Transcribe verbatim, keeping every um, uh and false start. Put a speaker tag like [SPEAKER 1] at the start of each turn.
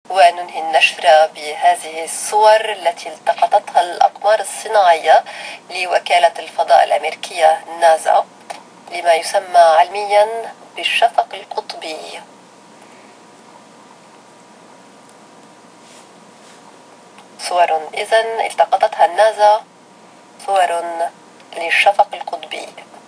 [SPEAKER 1] وننهي النشرة بهذه الصور التي التقطتها الأقمار الصناعية لوكالة الفضاء الأمريكية ناسا لما يسمى علميا بالشفق القطبي. صور إذن التقطتها الناسا، صور للشفق القطبي.